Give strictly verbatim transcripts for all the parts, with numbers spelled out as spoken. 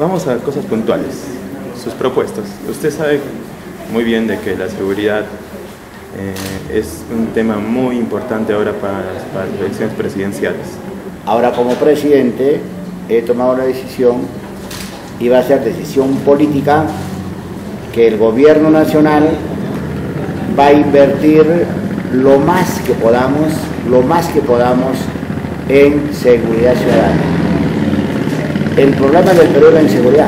vamos a cosas puntuales, sus propuestas. Usted sabe muy bien de que la seguridad eh, es un tema muy importante ahora para las, para las elecciones presidenciales. Ahora, como presidente, he tomado la decisión, y va a ser decisión política, que el gobierno nacional va a invertir lo más que podamos, lo más que podamos en seguridad ciudadana. El problema del Perú es la inseguridad.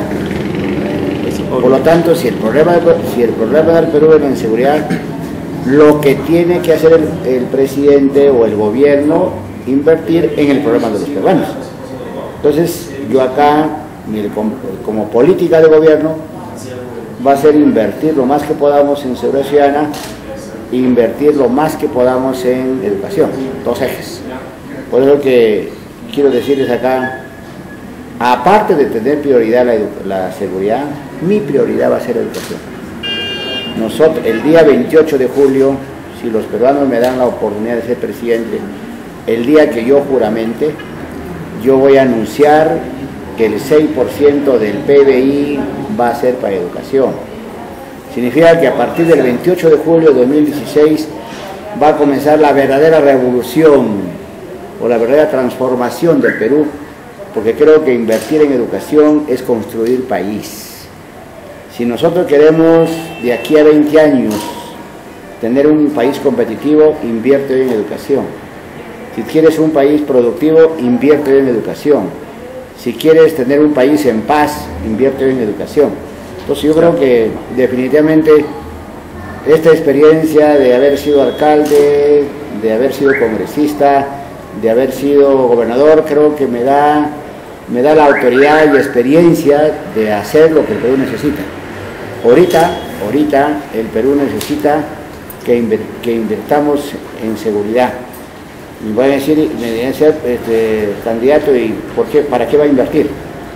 Por lo tanto, si el problema, si el problema del Perú es la inseguridad, lo que tiene que hacer el, el presidente o el gobierno, invertir en el problema de los peruanos. Entonces, yo acá, como política de gobierno, va a ser invertir lo más que podamos en seguridad ciudadana e invertir lo más que podamos en educación, dos ejes. Por eso que quiero decirles acá, aparte de tener prioridad la, la seguridad, mi prioridad va a ser la educación. Nosotros, el día veintiocho de julio, si los peruanos me dan la oportunidad de ser presidente, el día que yo juramente, yo voy a anunciar que el seis por ciento del P B I va a ser para educación. Significa que a partir del veintiocho de julio de dos mil dieciséis va a comenzar la verdadera revolución o la verdadera transformación del Perú, porque creo que invertir en educación es construir país. Si nosotros queremos de aquí a veinte años tener un país competitivo, invierte en educación. Si quieres un país productivo, invierte en educación. Si quieres tener un país en paz, invierte en educación. Entonces yo creo que definitivamente esta experiencia de haber sido alcalde, de haber sido congresista, de haber sido gobernador, creo que me da, me da la autoridad y experiencia de hacer lo que el Perú necesita. Ahorita, ahorita el Perú necesita que, inver, que invirtamos en seguridad. Y voy a decir, me deben ser este, candidato, y ¿por qué? ¿Para qué va a invertir?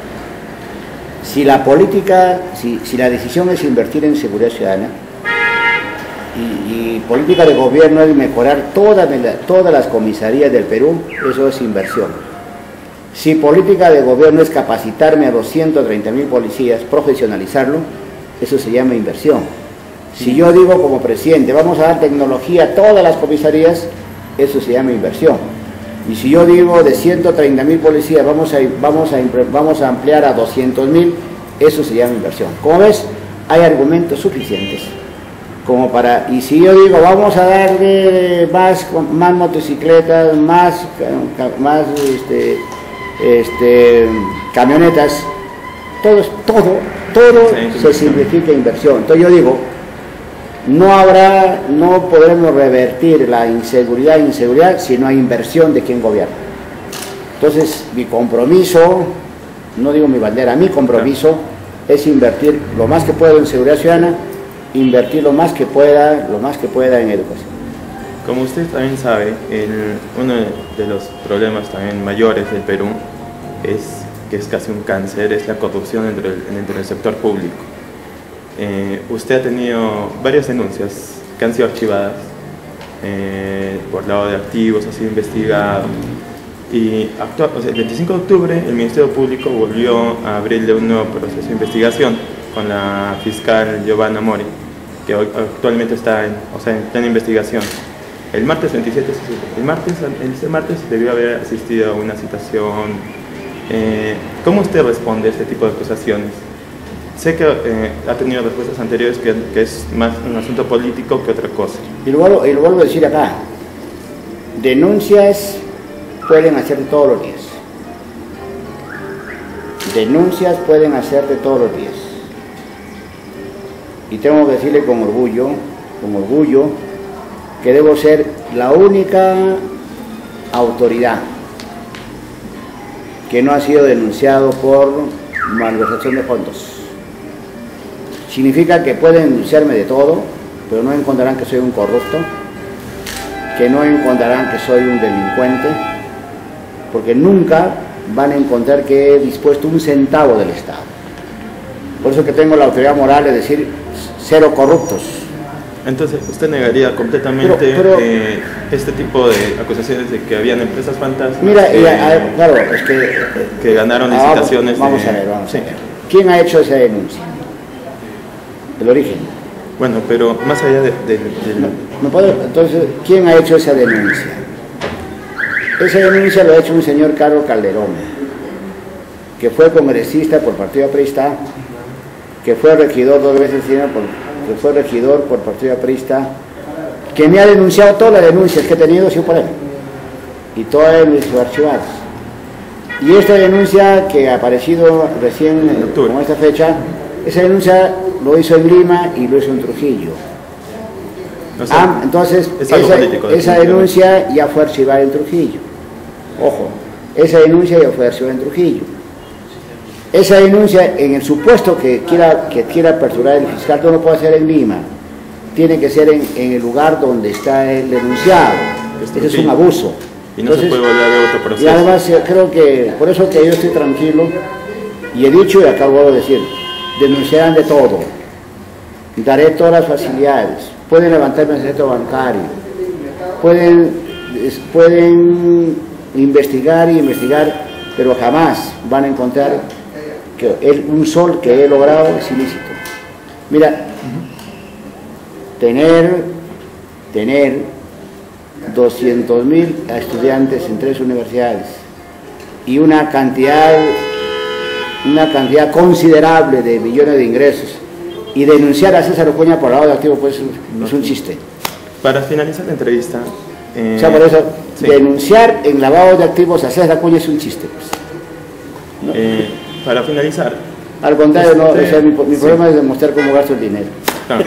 Si la política, si, si la decisión es invertir en seguridad ciudadana, y, y política de gobierno es mejorar todas, todas las comisarías del Perú, eso es inversión. Si política de gobierno es capacitarme a doscientos treinta mil policías, profesionalizarlo, eso se llama inversión. Si yo digo como presidente, vamos a dar tecnología a todas las comisarías, eso se llama inversión. Y si yo digo de ciento treinta mil policías, vamos a, vamos, a, vamos a ampliar a doscientos mil, eso se llama inversión. Como ves, hay argumentos suficientes como para, y si yo digo vamos a darle más, más motocicletas, más, más este, este, camionetas, todo, todo, todo se simplifica inversión. Entonces yo digo, no habrá, no podremos revertir la inseguridad inseguridad si no hay inversión de quien gobierna. Entonces mi compromiso, no digo mi bandera, mi compromiso es invertir lo más que pueda en seguridad ciudadana, invertir lo más que pueda, lo más que pueda en educación. Como usted también sabe, el, uno de los problemas también mayores del Perú es que es casi un cáncer, es la corrupción dentro del, dentro del sector público. Eh, usted ha tenido varias denuncias que han sido archivadas eh, por lado de activos, ha sido investigado, y actual, o sea, el veinticinco de octubre el Ministerio Público volvió a abrirle un nuevo proceso de investigación con la fiscal Giovanna Mori, que hoy, actualmente está en, o sea, en plena investigación. El martes veintisiete, el martes, el martes debió haber asistido a una citación. Eh, ¿Cómo usted responde a este tipo de acusaciones? Sé que eh, ha tenido respuestas anteriores que, que es más un asunto político que otra cosa. Y lo, vuelvo, y lo vuelvo a decir acá, denuncias pueden hacer de todos los días. Denuncias pueden hacer de todos los días. Y tengo que decirle con orgullo, con orgullo, que debo ser la única autoridad que no ha sido denunciado por malversación de fondos. Significa que pueden denunciarme de todo, pero no encontrarán que soy un corrupto, que no encontrarán que soy un delincuente, porque nunca van a encontrar que he dispuesto un centavo del Estado. Por eso que tengo la autoridad moral de decir cero corruptos. Entonces, ¿usted negaría completamente pero, pero, eh, este tipo de acusaciones de que habían empresas fantasmas mira, que, y a, a, claro, es que, que ganaron licitaciones? Vamos, vamos de, a ver, vamos sí. a ver. ¿Quién ha hecho esa denuncia? El origen. Bueno, pero más allá de... de, de... No, no puedo, entonces, ¿quién ha hecho esa denuncia? Esa denuncia lo ha hecho un señor Carlos Calderón, que fue congresista por Partido Aprista, que fue regidor dos veces, por, que fue regidor por Partido Aprista, que me ha denunciado todas las denuncias que he tenido, sí, por él, y todas mis archivadas. Y esta denuncia que ha aparecido recién, eh, con esta fecha, esa denuncia lo hizo en Lima y lo hizo en Trujillo. O sea, ah, entonces, esa, político, esa denuncia ya fue archivada en Trujillo. Ojo, esa denuncia ya fue archivada en Trujillo. Esa denuncia, en el supuesto que quiera, que quiera aperturar el fiscal, no lo puede hacer en Lima. Tiene que ser en, en el lugar donde está el denunciado. Ese es un abuso. Y no Entonces, se puede volver a ver otro proceso. Y además creo que, por eso que yo estoy tranquilo, y he dicho y acabo de decir, denunciarán de todo, daré todas las facilidades, pueden levantarme el secreto bancario, pueden, pueden investigar y investigar, pero jamás van a encontrar que el, un sol que he logrado es ilícito. Mira, uh-huh. tener, tener doscientos mil estudiantes en tres universidades y una cantidad, una cantidad considerable de millones de ingresos y denunciar a César Ocoña por lavado de activos, pues no es un chiste. Para finalizar la entrevista... Eh, o sea, por eso, sí. denunciar en lavado de activos a César Ocoña es un chiste, pues. ¿No? Eh, para finalizar... Al contrario, usted, no, o sea, mi, mi sí. problema es demostrar cómo gasto el dinero. Claro.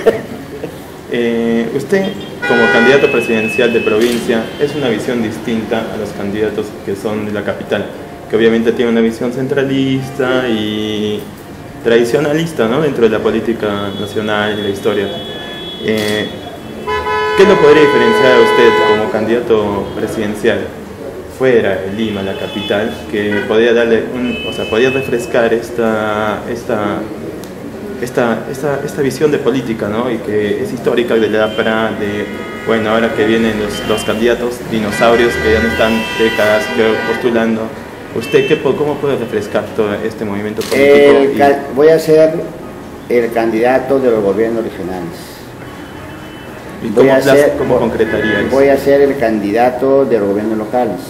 Eh, usted, como candidato presidencial de provincia, es una visión distinta a los candidatos que son de la capital, que obviamente tiene una visión centralista y tradicionalista, ¿no?, dentro de la política nacional y la historia. Eh, ¿Qué lo podría diferenciar a usted como candidato presidencial fuera de Lima, la capital, que podría darle un, o sea, podría refrescar esta, esta Esta, esta, esta visión de política, ¿no?, y que es histórica de la APRA, de, bueno, ahora que vienen los, los candidatos dinosaurios que ya no están décadas creo, postulando, ¿usted qué, cómo puede refrescar todo este movimiento político? El, y... Voy a ser el candidato de los gobiernos regionales. ¿Y cómo, voy a ser, cómo concretaría eso? Voy a ser el candidato de los gobiernos locales.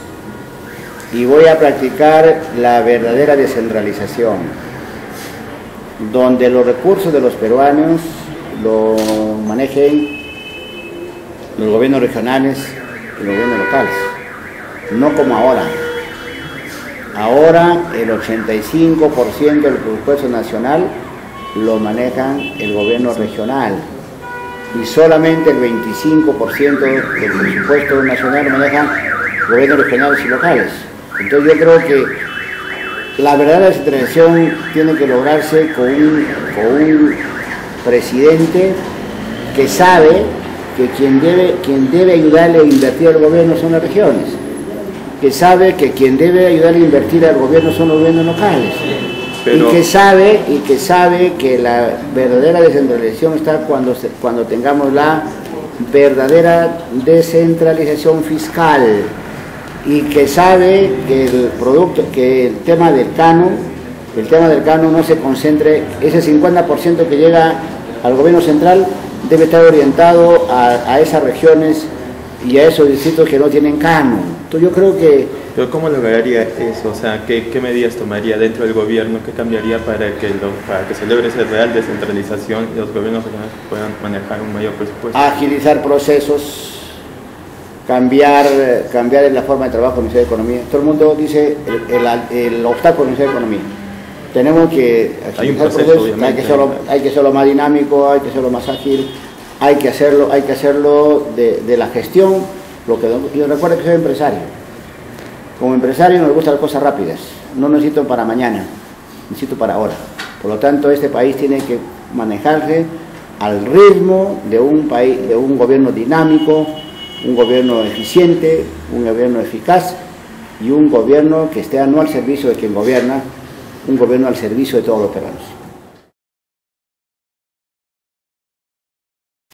Y voy a practicar la verdadera descentralización, donde los recursos de los peruanos lo manejen los gobiernos regionales y los gobiernos locales, no como ahora. Ahora el ochenta y cinco por ciento del presupuesto nacional lo manejan el gobierno regional y solamente el veinticinco por ciento del presupuesto nacional lo manejan gobiernos regionales y locales. Entonces yo creo que la verdadera descentralización tiene que lograrse con un, con un presidente que sabe que quien debe, quien debe ayudarle a invertir al gobierno son las regiones, que sabe que quien debe ayudarle a invertir al gobierno son los gobiernos locales, Pero... y que sabe y que sabe que la verdadera descentralización está cuando, cuando tengamos la verdadera descentralización fiscal, y que sabe que el producto, que el tema del canon, el tema del canon no se concentre, ese cincuenta por ciento que llega al gobierno central debe estar orientado a, a esas regiones y a esos distritos que no tienen canon. Entonces yo creo que... Pero ¿cómo lograría eso? O sea, ¿qué, qué medidas tomaría dentro del gobierno? ¿Qué cambiaría para que, lo, para que se logre esa real descentralización y los gobiernos regionales puedan manejar un mayor presupuesto? Agilizar procesos, cambiar, cambiar la forma de trabajo del Ministerio de Economía. Todo el mundo dice el, el, el obstáculo del Ministerio de Economía. Tenemos que hay un proceso, procesos, hay que hacerlo, hay que hacerlo más dinámico, hay que hacerlo más ágil, hay que hacerlo, hay que hacerlo de, de la gestión. Lo que yo recuerdo que soy empresario. Como empresario nos gustan las cosas rápidas. No necesito para mañana, necesito para ahora. Por lo tanto, este país tiene que manejarse al ritmo de un país, de un gobierno dinámico, un gobierno eficiente, un gobierno eficaz y un gobierno que esté no al servicio de quien gobierna, un gobierno al servicio de todos los peruanos.